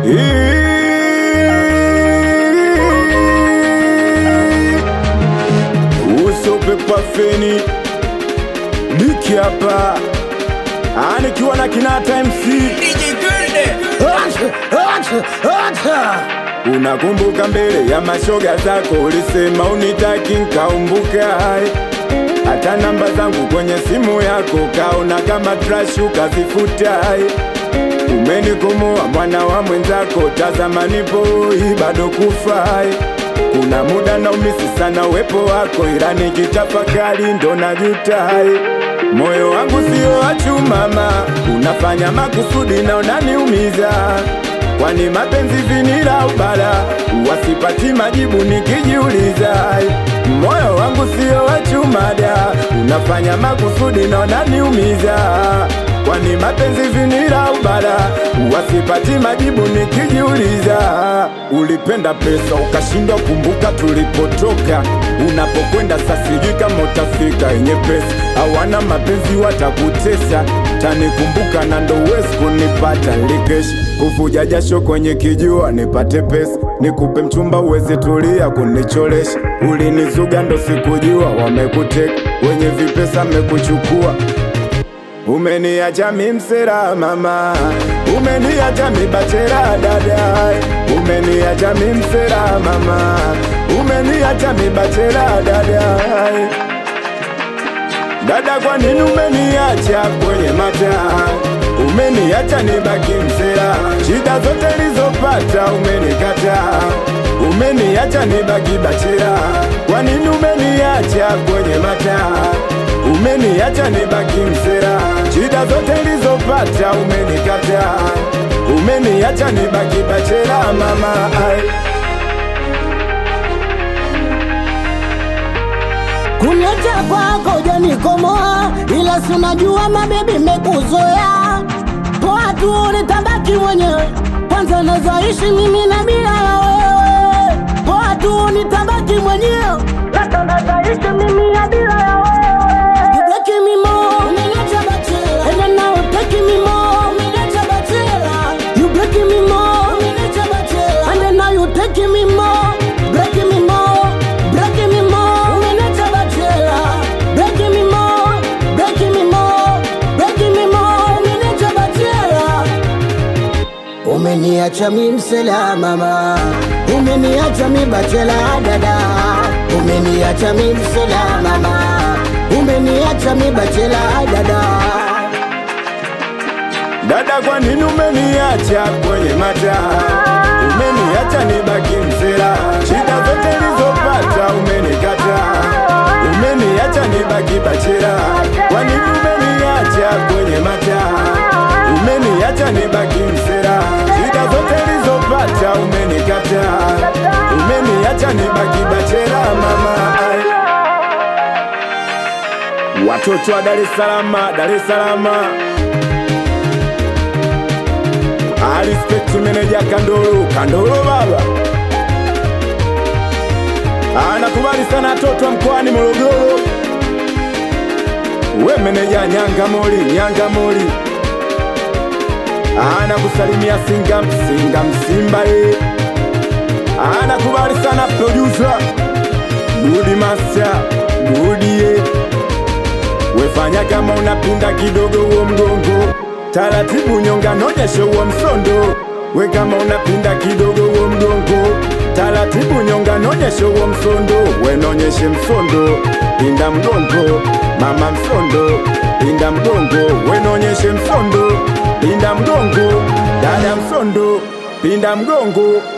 Usope kwa feni Biki hapa Anikiwa na Kinata MC Unakumbuka mbele ya mashoga zako ulisema unitaki nkaumbuka hata namba zangu kwenye simu yako kaona kama trash ukazifuta Umenikomoa mwana wa mwenzako tazama nipo bado kufai Kuna muda na umisi sana uwepo wako ila nikitafakari ndo najuta Moyo wangu sio wa mama unafanya makusudi na unaniumiza Kwani mapenzi vinila ubala Wasipati majibu nikijiuliza Moyo wangu sio wa chumada unafanya makusudi na unaniumiza Kwani mapenzi vinila ubala Wasipati majibu nikijiuliza Ulipenda pesa ukashindwa kumbuka tulipotoka Unapokwenda sasiji kama utafika yenye pesa Hawana mapenzi watakutesa Tanikumbuka na ndo uwezi kunipata likeshi Kufuja jasho kwenye kijua nipate pesa Nikupe mchumba uweze tulia kunicholesha Ulinizuga ndo sikujua wamekuteka Wenye vipesa mekuchukua Umeniacha mimsera mama Umeniacha mibachera dada Umeniacha mimsera mama Umeniacha mibachera dada Dada kwa nini umeniacha kwenye mataa Umeniacha nibaki msera Shida zote nilizopata umenikataa Umeniacha nibaki bachera Kwa nini umeniacha kwenye mataa Umeniacha nibaki msera Shida zote nilizopata umenikataa Umeniacha nibaki bachera mama Kuniacha kwako janikomoa Ila sunajua mabebi mekuzoea Poa tu nitabaki mwenyewe Kwanza nazaishi mimi na bila ya wewe Poa tu nitabaki mwenyewe Lata nazaishi mimi na bila ya wewe You breaking me more Umeniacha bachela And then now taking me more Umeniacha bachela You breaking me more Umeniacha bachela And then now you taking me more Breaking me more Breaking me more Umeniacha bachela Breaking me more Breaking me more Breaking me more Umeniacha bachela Umeniacha mi msela mama Umeniacha mi bachela dada Umeniacha mi msela mama Umeniacha mi bachela dada Dada kwa nini umeniacha kwenye mataa Umeniacha nibaki msela Shida zote nilizopata umenikataa Umeniacha nibaki bachela Kwa nini umeniacha kwenye mataa Umeniacha nibaki msela Shida zote nilizopata umenikataa Umeniacha nibaki bachela mama Watoto wa Dar es Salaam, Dar es Salaam I respect to manager Kandolo baba Anakubali sana toto mkoani Morogoro We manager Nyanga Moli Anakusalimia Singa Msimba Anakubali sana producer Good master, good Wefanya kama unapinda kidogo uo mgongo Taratibu nyonga nonyeshe uo msondo We kama unapinda kidogo uo mgongo Taratibu nyonga nonyeshe uo msondo We nonyeshe msondo Pinda mgongo Mama msondo Pinda mgongo We nonyeshe msondo Pinda mgongo Dada msondo Pinda mgongo